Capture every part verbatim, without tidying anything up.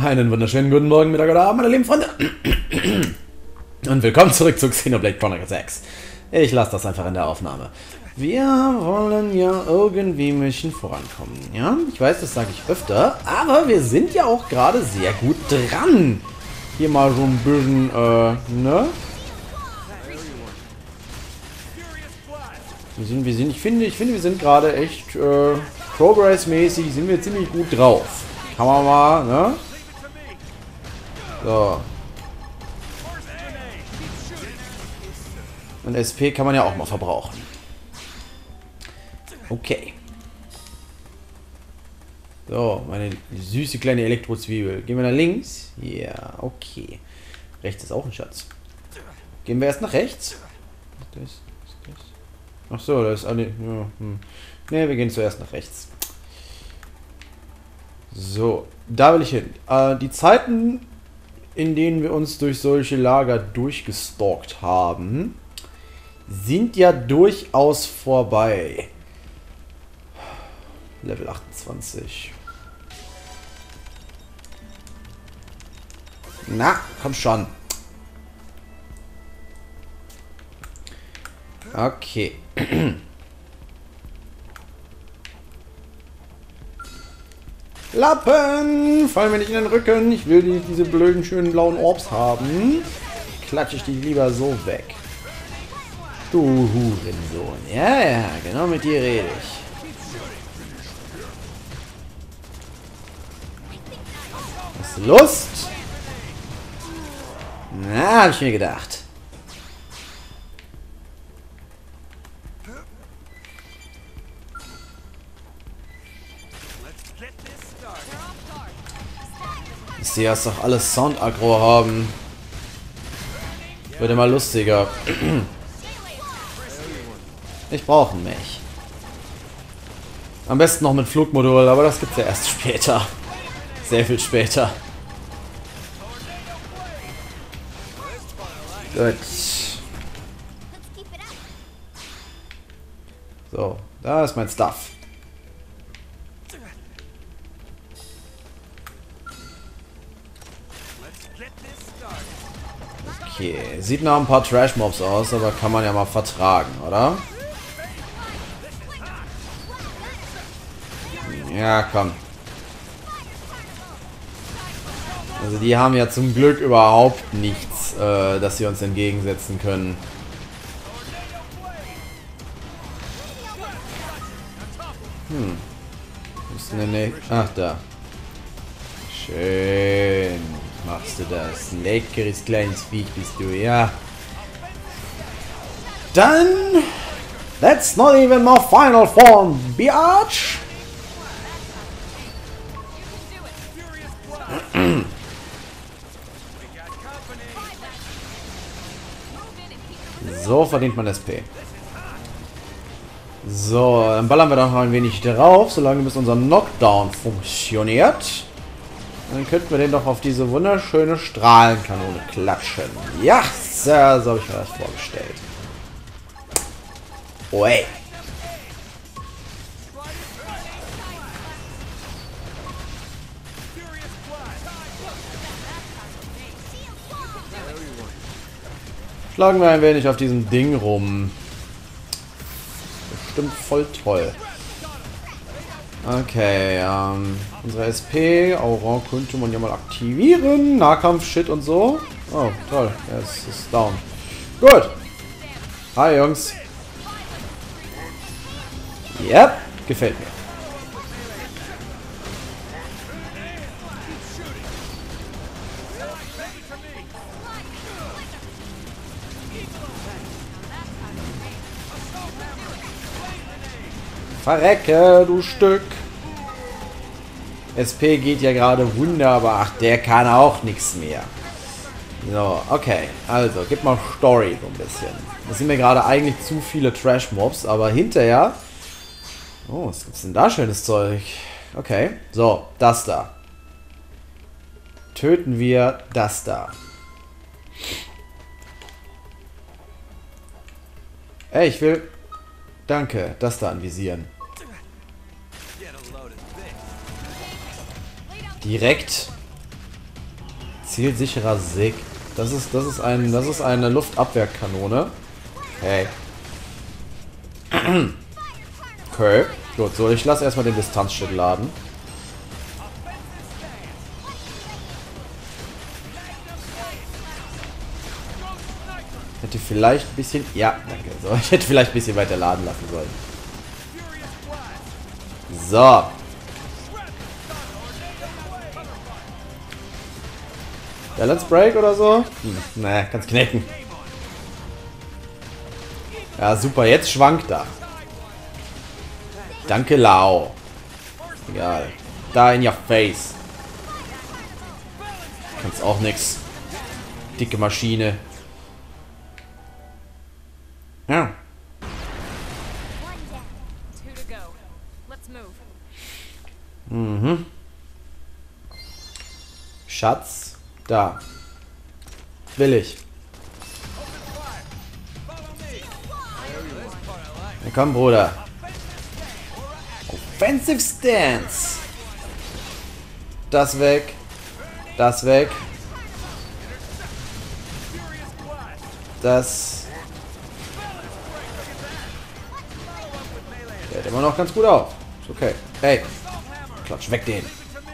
Einen wunderschönen guten Morgen, Mittag oder Abend, meine lieben Freunde. Und willkommen zurück zu Xenoblade Chronicles sechs. Ich lasse das einfach in der Aufnahme. Wir wollen ja irgendwie ein bisschen vorankommen, ja? Ich weiß, das sage ich öfter, aber wir sind ja auch gerade sehr gut dran. Hier mal so ein bisschen, äh, ne? Wir sind, wir sind, ich finde, ich finde, wir sind gerade echt, äh, progressmäßig sind wir ziemlich gut drauf. Kann man mal, ne? So. Und S P kann man ja auch mal verbrauchen. Okay. So, meine süße kleine Elektrozwiebel. Gehen wir nach links? Ja, okay. Rechts ist auch ein Schatz. Gehen wir erst nach rechts? Das, das. Ach so, das ist alle. Ja, hm. Ne, wir gehen zuerst nach rechts. So, da will ich hin. Äh, die Zeiten, in denen wir uns durch solche Lager durchgestalkt haben, sind ja durchaus vorbei. Level achtundzwanzig. Na, komm schon. Okay. Lappen! Fallen mir nicht in den Rücken. Ich will die, diese blöden, schönen blauen Orbs haben. Klatsche ich die lieber so weg. Du Hurensohn. Ja, ja, genau mit dir rede ich. Hast du Lust? Na, hab ich mir gedacht. Dass die erst doch alles Sound-Aggro haben. Wird immer lustiger. Ich brauche einen Mech. Am besten noch mit Flugmodul, aber das gibt's ja erst später. Sehr viel später. Gut. So, da ist mein Stuff. Okay, sieht nach ein paar Trash-Mobs aus, aber kann man ja mal vertragen, oder? Ja, komm. Also die haben ja zum Glück überhaupt nichts, äh, das sie uns entgegensetzen können. Hm. Wo ist denn der? Ach, da. Schön. Machst du das? Leckeres kleines Viech bist du, ja. Dann... That's not even my final form, biatch! So verdient man S P. So, dann ballern wir doch noch ein wenig drauf, solange bis unser Knockdown funktioniert. Dann könnten wir den doch auf diese wunderschöne Strahlenkanone klatschen. Ja, Sir, so habe ich mir das vorgestellt. Oi. Schlagen wir ein wenig auf diesem Ding rum. Bestimmt voll toll. Okay, ähm, unsere S P, Aura könnte man ja mal aktivieren. Nahkampf-Shit und so. Oh, toll. Er ist, ist down. Gut. Hi, Jungs. Yep, gefällt mir. Verrecke, du Stück. S P geht ja gerade wunderbar. Ach, der kann auch nichts mehr. So, okay. Also, gib mal Story so ein bisschen. Das sind mir gerade eigentlich zu viele Trash-Mobs, aber hinterher... Oh, was gibt's denn da schönes Zeug? Okay, so, das da. Töten wir das da. Ey, ich will... Danke, das da anvisieren. Direkt. Zielsicherer Sig. Das ist, das ist ein, das ist eine Luftabwehrkanone. Hey. Okay. Gut, so, ich lasse erstmal den Distanzschild laden. Hätte vielleicht ein bisschen... Ja, danke. So, ich hätte vielleicht ein bisschen weiter laden lassen sollen. So. Balance Break oder so? Hm, naja, kannst knicken. Ja, super. Jetzt schwankt er. Danke, Lao. Egal. Da in your face. Kannst auch nix. Dicke Maschine. Ja. Mhm. Schatz. Da. Will ich. Ja, komm, Bruder. Offensive Stance. Das weg. Das weg. Das. Der hält immer noch ganz gut auf. Ist okay. Hey. Klatsch weg den.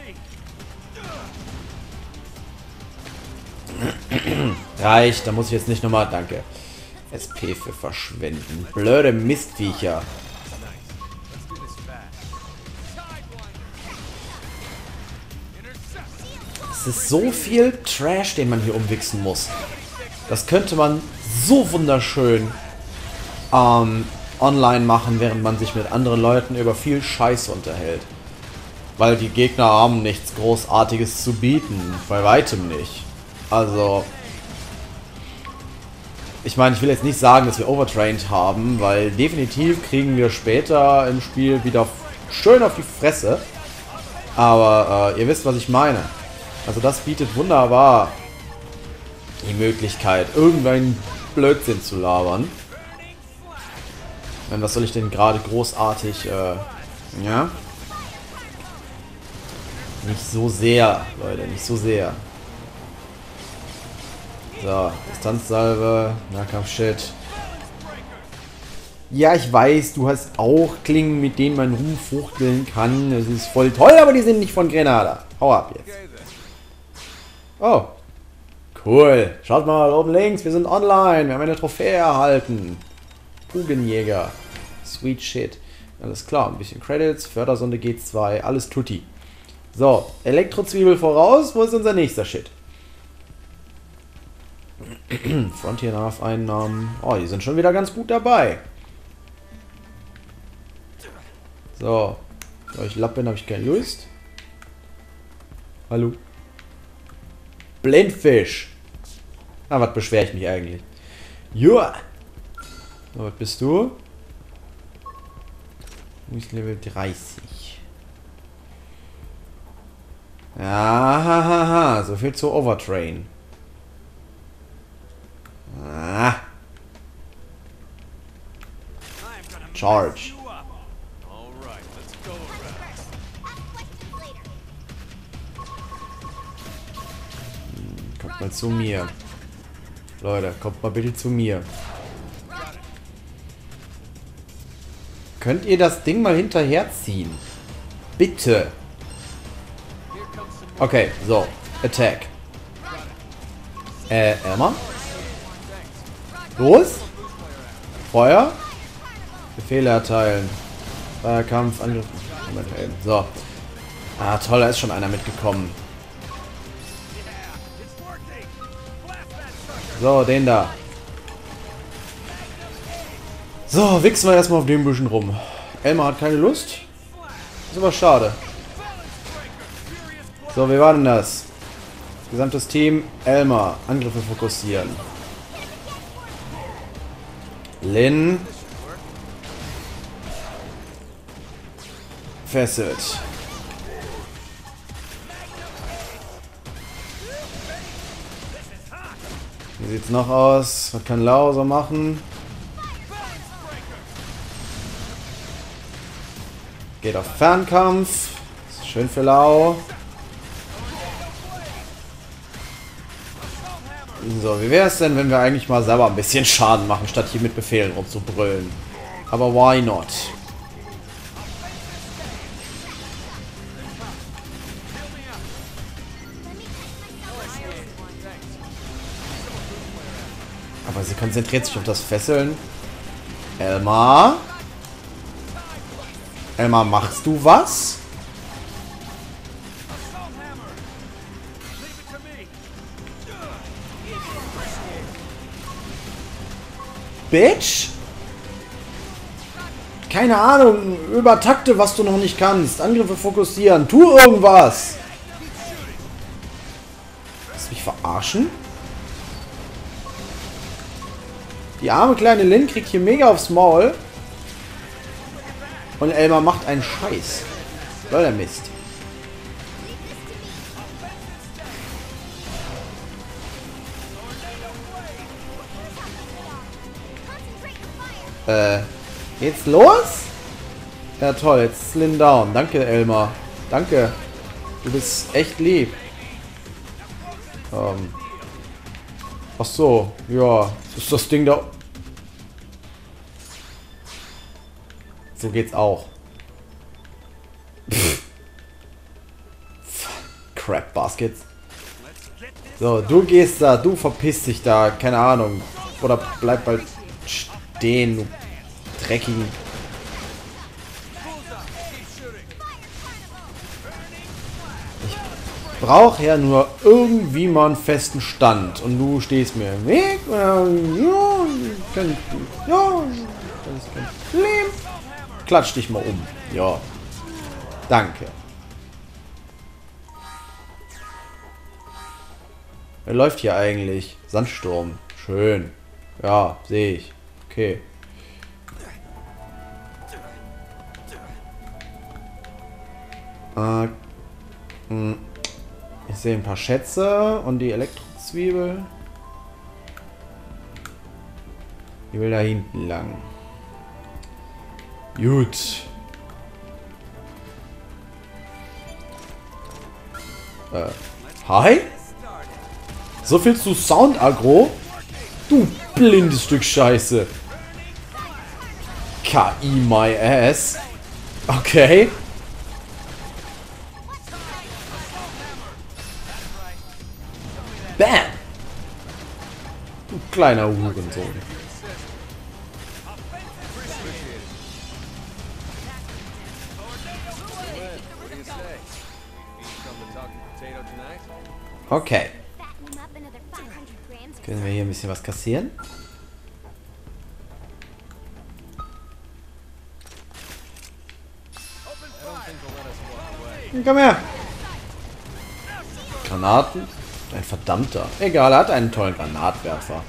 Reicht, da muss ich jetzt nicht nochmal. Danke. S P für verschwenden. Blöde Mistviecher. Es ist so viel Trash, den man hier umwichsen muss. Das könnte man so wunderschön ähm, online machen, während man sich mit anderen Leuten über viel Scheiße unterhält. Weil die Gegner haben nichts Großartiges zu bieten. Bei weitem nicht. Also... Ich meine, ich will jetzt nicht sagen, dass wir overtrained haben, weil definitiv kriegen wir später im Spiel wieder schön auf die Fresse. Aber äh, ihr wisst, was ich meine. Also das bietet wunderbar die Möglichkeit, irgendeinen Blödsinn zu labern. Was soll ich denn gerade großartig, äh, ja? Nicht so sehr, Leute, nicht so sehr. So, Distanzsalve, Nahkampf-Shit. Ja, ich weiß, du hast auch Klingen, mit denen man rumfuchteln kann. Das ist voll toll, aber die sind nicht von Grenada. Hau ab jetzt. Oh. Cool. Schaut mal, oben links, wir sind online. Wir haben eine Trophäe erhalten. Pugenjäger. Sweet shit. Alles klar, ein bisschen Credits, Fördersonde G zwei, alles tutti. So, Elektrozwiebel voraus. Wo ist unser nächster Shit? Frontier Nav Einnahmen. Oh, die sind schon wieder ganz gut dabei. So. Da ich Lapp bin, habe ich keine Lust. Hallo. Blindfisch. Na, was beschwere ich mich eigentlich? Joa. So, was bist du? Du bist Level dreißig. Ja, hahaha. So viel zu Overtrain. Ah. Charge. Hm, kommt mal zu mir. Leute, kommt mal bitte zu mir. Könnt ihr das Ding mal hinterherziehen? Bitte. Okay, so. Attack. Äh, Elmer? Los! Feuer! Befehle erteilen. Feierkampf, Angriff. Moment, eben. So. Ah, toll, da ist schon einer mitgekommen. So, den da. So, wichsen wir erstmal auf dem Büschen rum. Elmar hat keine Lust. Ist aber schade. So, wie war denn das? Gesamtes Team, Elmar. Angriffe fokussieren. Lin. Fesselt. Wie sieht's noch aus? Was kann Lau so machen? Geht auf Fernkampf. Ist schön für Lau. So, wie wäre es denn, wenn wir eigentlich mal selber ein bisschen Schaden machen, statt hier mit Befehlen rumzubrüllen? Aber why not? Aber sie konzentriert sich auf das Fesseln. Elmar? Elmar, machst du was? Bitch? Keine Ahnung, übertakte, was du noch nicht kannst. Angriffe fokussieren. Tu irgendwas. Willst du mich verarschen? Die arme kleine Lynn kriegt hier mega aufs Maul. Und Elmar macht einen Scheiß. Soll der Mist. Äh, geht's los? Ja toll, jetzt ist Lynn down. Danke, Elmar. Danke. Du bist echt lieb. Ähm. Ach so, ja. Ist das Ding da... So geht's auch. Crap Baskets. So, du gehst da, du verpisst dich da, keine Ahnung. Oder bleib bald stehen, du dreckigen. Ich brauche ja nur irgendwie mal einen festen Stand. Und du stehst mir im Weg. Ja, kein, ja, das ist kein Problem. Klatsch dich mal um. Ja. Danke. Wer läuft hier eigentlich? Sandsturm. Schön. Ja, sehe ich. Okay. Äh, mh. Ich sehe ein paar Schätze und die Elektrozwiebel. Die will da hinten lang. Gut. Äh, hi? So viel zu Sound Agro? Du blindes Stück Scheiße. K I my ass. Okay. Bam! Du kleiner Hurensohn. Okay. Können wir hier ein bisschen was kassieren? Komm her! Granaten? Ein verdammter. Egal, er hat einen tollen Granatwerfer.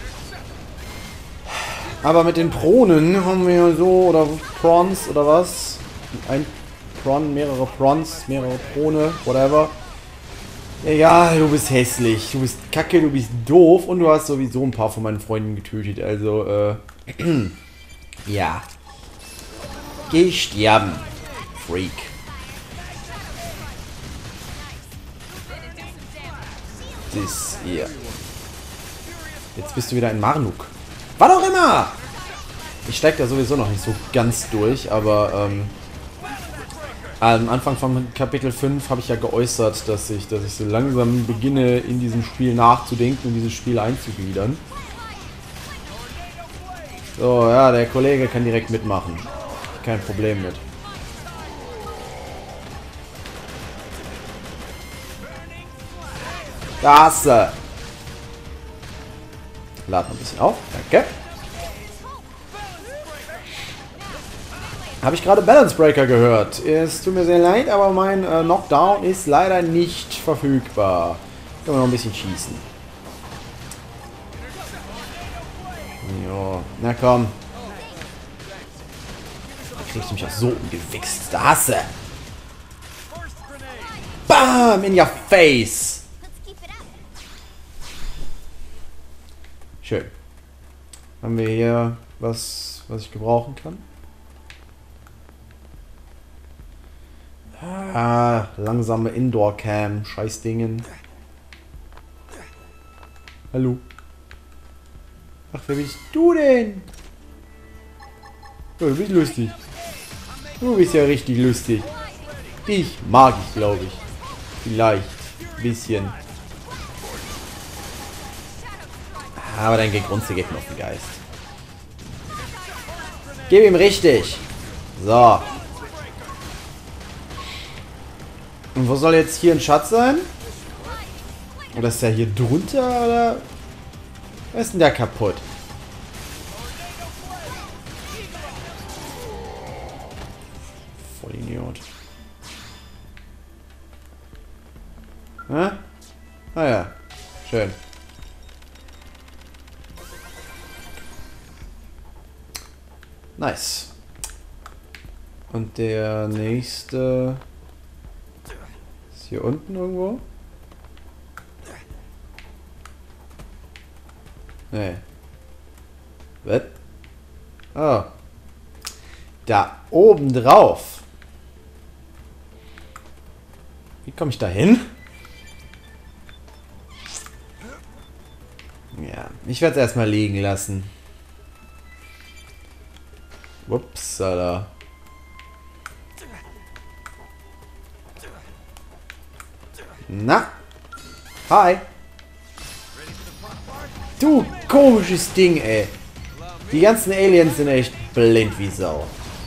Aber mit den Pronen haben wir so, oder Prawns, oder was? Ein Prawn, mehrere Prawns, mehrere Prone, whatever. Egal, du bist hässlich, du bist kacke, du bist doof und du hast sowieso ein paar von meinen Freunden getötet, also, äh, ja. Geh sterben, Freak. Das hier. Jetzt bist du wieder in Marnuk. Was auch immer! Ich steig da sowieso noch nicht so ganz durch, aber, ähm, am Anfang von Kapitel fünf habe ich ja geäußert, dass ich, dass ich so langsam beginne, in diesem Spiel nachzudenken und dieses Spiel einzugliedern. So, ja, der Kollege kann direkt mitmachen. Kein Problem mit. Da hast du. Lad noch ein bisschen auf. Danke. Habe ich gerade Balance Breaker gehört. Es tut mir sehr leid, aber mein äh, Knockdown ist leider nicht verfügbar. Können wir noch ein bisschen schießen. Jo, na komm. Da kriegst du mich auch so umgewichst. Da hast du. Bam! In your face! Schön. Haben wir hier was, was ich gebrauchen kann? Ah, langsame Indoor-Cam, Scheißdingen. Hallo. Ach, wer bist du denn? Oh, du bist lustig. Du bist ja richtig lustig. Dich mag ich, glaube ich. Vielleicht. Ein bisschen. Aber dein Gegrunze geht mir auf den Geist. Gib ihm richtig. So. Und wo soll jetzt hier ein Schatz sein? Oder ist der hier drunter, oder? Was ist denn der kaputt? Voll Idiot. Hä? Ah ja. Schön. Nice. Und der nächste ist hier unten irgendwo? Nee. Was? Oh. Da oben drauf. Wie komme ich da hin? Ja, ich werde es erstmal liegen lassen. Upsala. Na? Hi. Du komisches Ding, ey. Die ganzen Aliens sind echt blind wie Sau.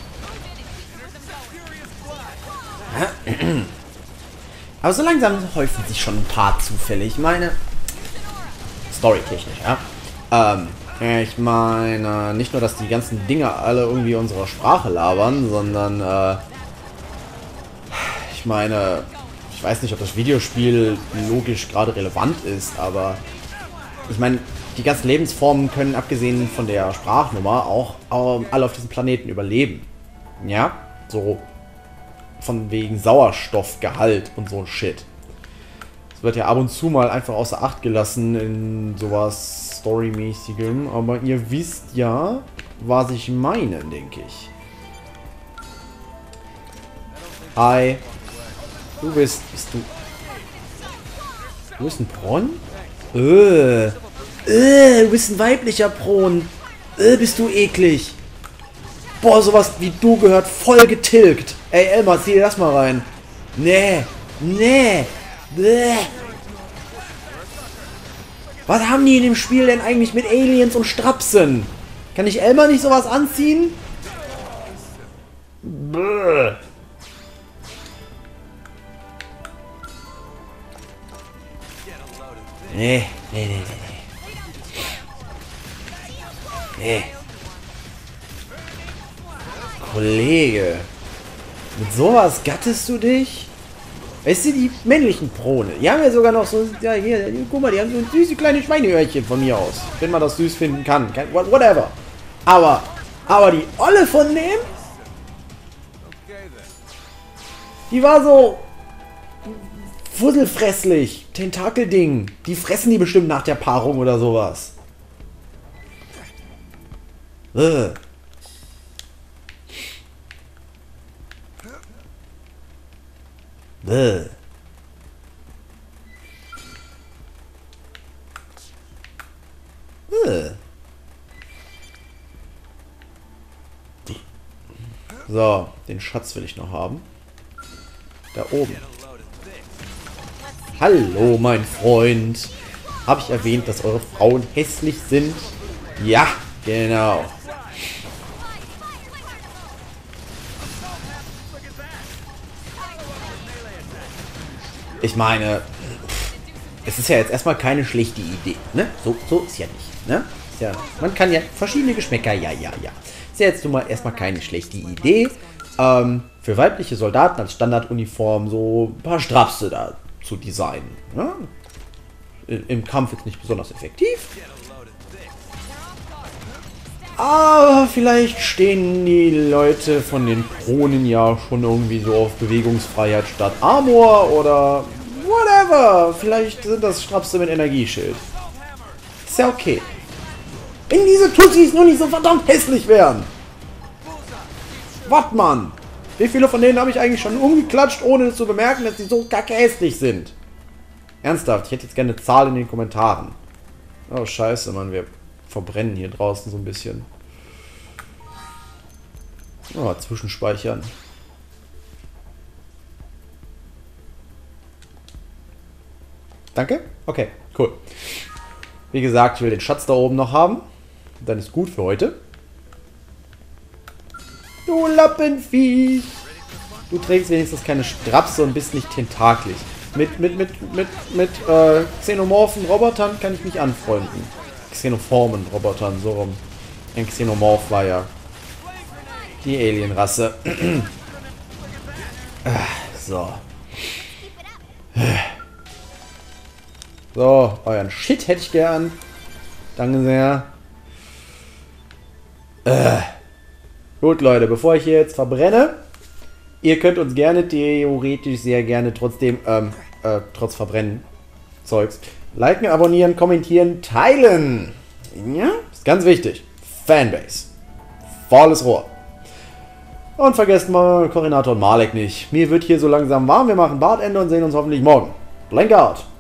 Aber so langsam häufen sich schon ein paar Zufälle. Ich meine, storytechnisch, ja. Ähm, ich meine, nicht nur, dass die ganzen Dinge alle irgendwie unsere Sprache labern, sondern, äh, ich meine, ich weiß nicht, ob das Videospiel logisch gerade relevant ist, aber ich meine, die ganzen Lebensformen können, abgesehen von der Sprachnummer, auch ähm, alle auf diesem Planeten überleben. Ja? So von wegen Sauerstoffgehalt und so ein Shit. Das wird ja ab und zu mal einfach außer Acht gelassen in sowas Storymäßigem, aber ihr wisst ja, was ich meine, denke ich. Hi. Du bist... Bist du... Du bist ein Bron? Äh. Äh, du bist ein weiblicher Bron. Äh, bist du eklig. Boah, sowas wie du gehört voll getilgt. Ey, Elmar, zieh dir das mal rein. Nee. Nee. Bäh. Was haben die in dem Spiel denn eigentlich mit Aliens und Strapsen? Kann ich Elmar nicht sowas anziehen? Bäh. Nee, nee, nee, nee, nee. Nee. Kollege. Mit sowas gattest du dich? Weißt du, die männlichen Prone, die haben ja sogar noch so, ja hier, guck mal, die haben so süße kleine Schweineöhrchen von mir aus. Wenn man das süß finden kann. Whatever. Aber, aber die Olle von dem? Die war so fusselfresslich. Tentakelding. Die fressen die bestimmt nach der Paarung oder sowas. Äh. Äh. Äh. So, den Schatz will ich noch haben. Da oben. Hallo, mein Freund. Habe ich erwähnt, dass eure Frauen hässlich sind? Ja, genau. Ich meine, es ist ja jetzt erstmal keine schlechte Idee, ne? So, so ist ja nicht, ne? Ist ja, man kann ja verschiedene Geschmäcker, ja, ja, ja. Ist ja jetzt nun mal erstmal keine schlechte Idee, ähm, für weibliche Soldaten als Standarduniform so ein paar Strapse da zu designen, ne? Im Kampf jetzt nicht besonders effektiv. Aber vielleicht stehen die Leute von den Pronen ja schon irgendwie so auf Bewegungsfreiheit statt Armor oder whatever. Vielleicht sind das Strapse mit Energieschild. Ist ja okay. Wenn diese Tussis nur nicht so verdammt hässlich wären. Was, Mann? Wie viele von denen habe ich eigentlich schon umgeklatscht, ohne zu bemerken, dass sie so kacke hässlich sind? Ernsthaft, ich hätte jetzt gerne eine Zahl in den Kommentaren. Oh, scheiße, Mann. Wir verbrennen hier draußen so ein bisschen. Oh, zwischenspeichern. Danke? Okay, cool. Wie gesagt, ich will den Schatz da oben noch haben. Dann ist gut für heute. Du Lappenvieh! Du trägst wenigstens keine Strapse und bist nicht tentaklig. Mit, mit, mit, mit, mit äh, xenomorphen Robotern kann ich mich anfreunden. Xenoformen Robotern, so rum. Ein Xenomorph war ja die Alienrasse. So. So, euren Shit hätte ich gern. Danke sehr. Äh. Gut, Leute, bevor ich hier jetzt verbrenne, ihr könnt uns gerne theoretisch sehr gerne trotzdem, ähm, äh, trotz Verbrennen, Zeugs, liken, abonnieren, kommentieren, teilen. Ja, ist ganz wichtig. Fanbase. Volles Rohr. Und vergesst mal Koordinator und Malek nicht. Mir wird hier so langsam warm. Wir machen Bartende und sehen uns hoffentlich morgen. Blank out.